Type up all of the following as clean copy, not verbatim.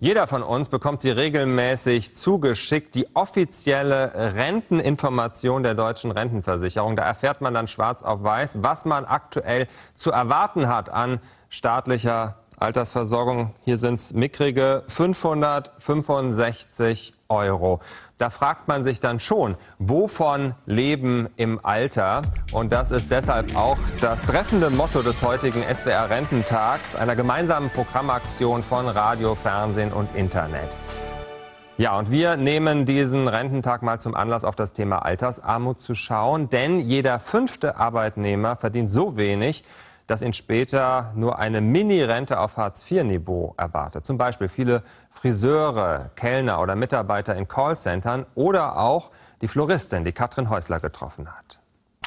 Jeder von uns bekommt sie regelmäßig zugeschickt, die offizielle Renteninformation der Deutschen Rentenversicherung. Da erfährt man dann schwarz auf weiß, was man aktuell zu erwarten hat an staatlicher Altersversorgung. Hier sind es mickrige 565 €. Da fragt man sich dann schon, wovon leben im Alter? Und das ist deshalb auch das treffende Motto des heutigen SWR-Rententags, einer gemeinsamen Programmaktion von Radio, Fernsehen und Internet. Ja, und wir nehmen diesen Rententag mal zum Anlass, auf das Thema Altersarmut zu schauen. Denn jeder 5. Arbeitnehmer verdient so wenig, dass ihn später nur eine Mini-Rente auf Hartz-IV-Niveau erwartet. Zum Beispiel viele Friseure, Kellner oder Mitarbeiter in Callcentern oder auch die Floristin, die Katrin Häusler getroffen hat.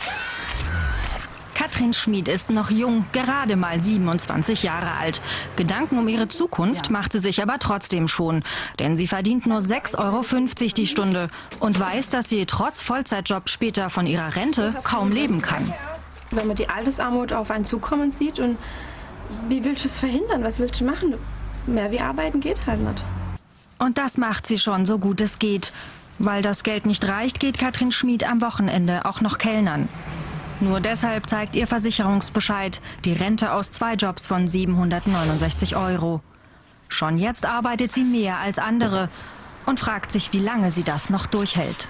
Katrin Schmid ist noch jung, gerade mal 27 Jahre alt. Gedanken um ihre Zukunft macht sie sich aber trotzdem schon. Denn sie verdient nur 6,50 € die Stunde und weiß, dass sie trotz Vollzeitjob später von ihrer Rente kaum leben kann. Wenn man die Altersarmut auf einen zukommen sieht, und wie willst du es verhindern? Was willst du machen? Mehr wie arbeiten geht halt nicht. Und das macht sie schon so gut es geht. Weil das Geld nicht reicht, geht Katrin Schmid am Wochenende auch noch kellnern. Nur deshalb zeigt ihr Versicherungsbescheid die Rente aus 2 Jobs von 769 €. Schon jetzt arbeitet sie mehr als andere und fragt sich, wie lange sie das noch durchhält.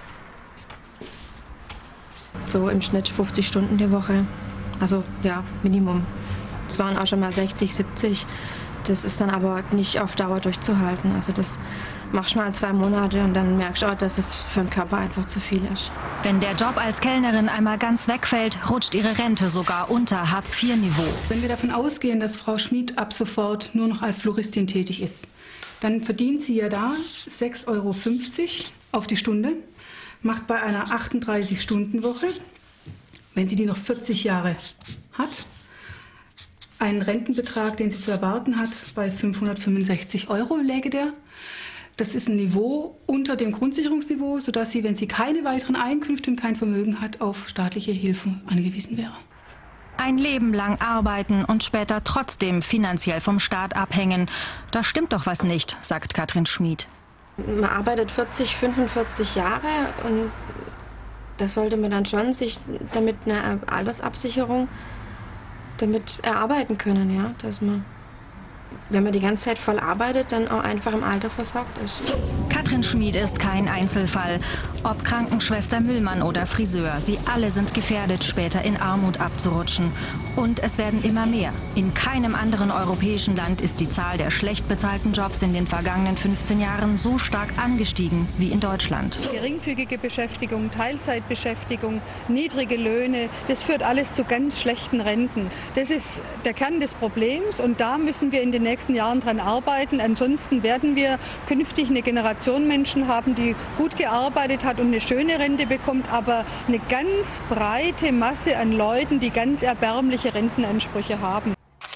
So im Schnitt 50 Stunden die Woche. Also ja, Minimum. Es waren auch schon mal 60, 70. Das ist dann aber nicht auf Dauer durchzuhalten. Also das machst du mal 2 Monate und dann merkst du auch, dass es für den Körper einfach zu viel ist. Wenn der Job als Kellnerin einmal ganz wegfällt, rutscht ihre Rente sogar unter Hartz-IV-Niveau. Wenn wir davon ausgehen, dass Frau Schmid ab sofort nur noch als Floristin tätig ist, dann verdient sie ja da 6,50 € auf die Stunde. Macht bei einer 38-Stunden-Woche, wenn sie die noch 40 Jahre hat, einen Rentenbetrag, den sie zu erwarten hat, bei 565 € läge der. Das ist ein Niveau unter dem Grundsicherungsniveau, sodass sie, wenn sie keine weiteren Einkünfte und kein Vermögen hat, auf staatliche Hilfe angewiesen wäre. Ein Leben lang arbeiten und später trotzdem finanziell vom Staat abhängen. Da stimmt doch was nicht, sagt Katrin Schmid. Man arbeitet 40, 45 Jahre und da sollte man dann schon sich damit eine Altersabsicherung damit erarbeiten können, ja, dass man, wenn man die ganze Zeit voll arbeitet, dann auch einfach im Alter versorgt ist. Katrin Schmid ist kein Einzelfall. Ob Krankenschwester, Müllmann oder Friseur, sie alle sind gefährdet, später in Armut abzurutschen. Und es werden immer mehr. In keinem anderen europäischen Land ist die Zahl der schlecht bezahlten Jobs in den vergangenen 15 Jahren so stark angestiegen wie in Deutschland. Geringfügige Beschäftigung, Teilzeitbeschäftigung, niedrige Löhne, das führt alles zu ganz schlechten Renten. Das ist der Kern des Problems und da müssen wir in den nächsten Jahren dran arbeiten. Ansonsten werden wir künftig eine Generation Menschen haben, die gut gearbeitet hat und eine schöne Rente bekommt, aber eine ganz breite Masse an Leuten, die ganz erbärmliche Rentenansprüche haben.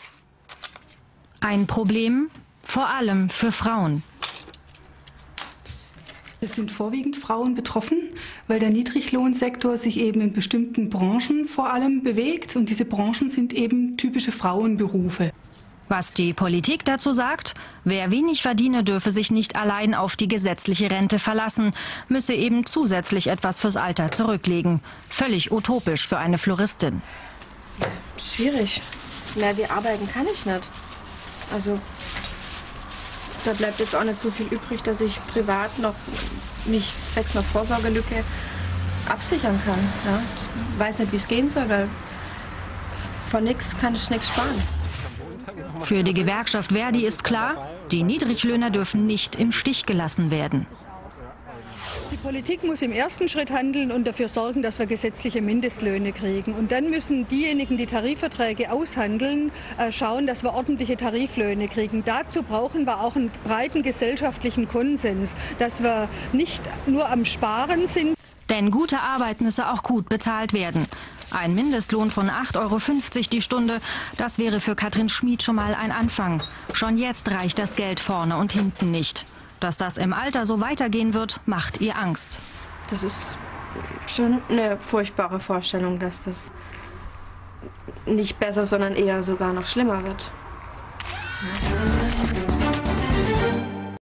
Ein Problem, vor allem für Frauen. Es sind vorwiegend Frauen betroffen, weil der Niedriglohnsektor sich eben in bestimmten Branchen vor allem bewegt. Und diese Branchen sind eben typische Frauenberufe. Was die Politik dazu sagt? Wer wenig verdiene, dürfe sich nicht allein auf die gesetzliche Rente verlassen, müsse eben zusätzlich etwas fürs Alter zurücklegen. Völlig utopisch für eine Floristin. Schwierig. Mehr wie arbeiten kann ich nicht. Also da bleibt jetzt auch nicht so viel übrig, dass ich privat noch mich zwecks einer Vorsorgelücke absichern kann. Ja? Ich weiß nicht, wie es gehen soll, weil von nichts kann ich nichts sparen. Für die Gewerkschaft Verdi ist klar, die Niedriglöhner dürfen nicht im Stich gelassen werden. Die Politik muss im ersten Schritt handeln und dafür sorgen, dass wir gesetzliche Mindestlöhne kriegen. Und dann müssen diejenigen, die Tarifverträge aushandeln, schauen, dass wir ordentliche Tariflöhne kriegen. Dazu brauchen wir auch einen breiten gesellschaftlichen Konsens, dass wir nicht nur am Sparen sind. Denn gute Arbeit müsse auch gut bezahlt werden. Ein Mindestlohn von 8,50 € die Stunde, das wäre für Katrin Schmid schon mal ein Anfang. Schon jetzt reicht das Geld vorne und hinten nicht. Dass das im Alter so weitergehen wird, macht ihr Angst. Das ist schon eine furchtbare Vorstellung, dass das nicht besser, sondern eher sogar noch schlimmer wird.